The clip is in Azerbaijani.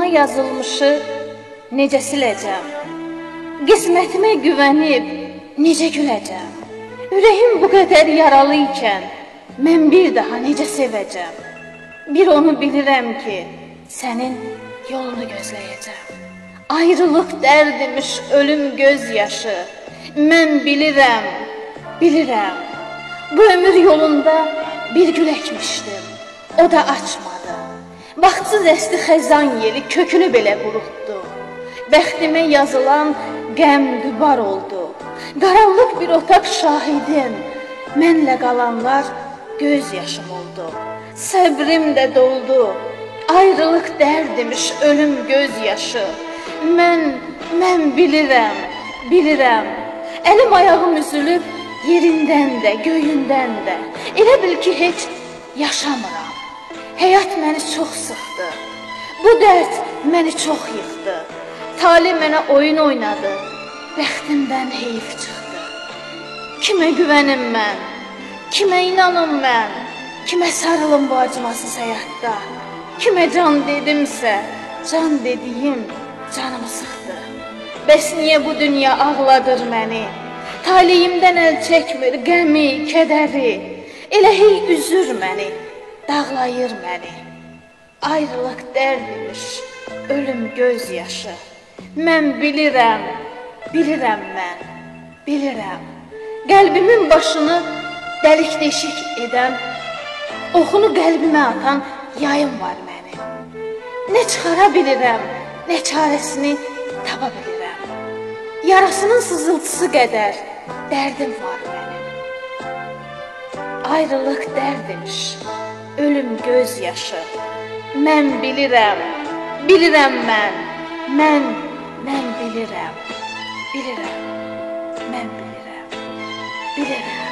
alnıma yazılmışı necə siləcəm? Qismətimə güvənib necə güləcəm? Ürəyim bu qədər yaralı ikən mən bir daha necə sevəcəm? Bir onu bilirəm ki, sənin yolunu gözləyəcəm. Ayrılıq dərdimiş ölüm gözyaşı. Mən bilirəm, bilirəm. Bu ömür yolunda bir gül əkmişdim, o da açmadı. Vaxtsız əsti xəzan yeli kökünü belə qurutdu. Bəxtimə yazılan qəm qübar oldu. Qaranlıq bir otaq şahidim, mənlə qalanlar göz yaşım oldu. Səbrim də doldu, ayrılıq dərdimiş ölüm gözyaşı. Mən bilirəm, bilirəm. Əlim ayağım üzülüb yerindən də, göyündən də. Elə bil ki, heç yaşamıram. Həyat məni çox sıxdı. Bu dərd məni çox yıxdı. Talih mənə oyun oynadı. Bəxtimdən heyif çıxdı. Kimə güvənim mən? Kimə inanım mən? Kimə sarılım bu acımasız həyatda? Kimə can dedimsə, can dediyim canımı sıxdı. Bəs niyə bu dünya ağladır məni? Talihimdən əl çəkmir qəmi, kədəri. Elə hey üzür məni, dağlayır məni. Ayrılıq dərdimiş, ölüm gözyaşı. Mən bilirəm, bilirəm mən, bilirəm. Qəlbimin başını dəlik deşik edən, oxunu qəlbimə atan yayım var mənim. Nə çıxara bilirəm, nə çarəsini tapa bilirəm. Yarasının sızıltısı qədər dərdim var mənim. Ayrılıq dərdimiş, ölüm gözyaşı. Mən bilirəm, bilirəm mən. Mən bilirəm, bilirəm. Mən bilirəm, bilirəm.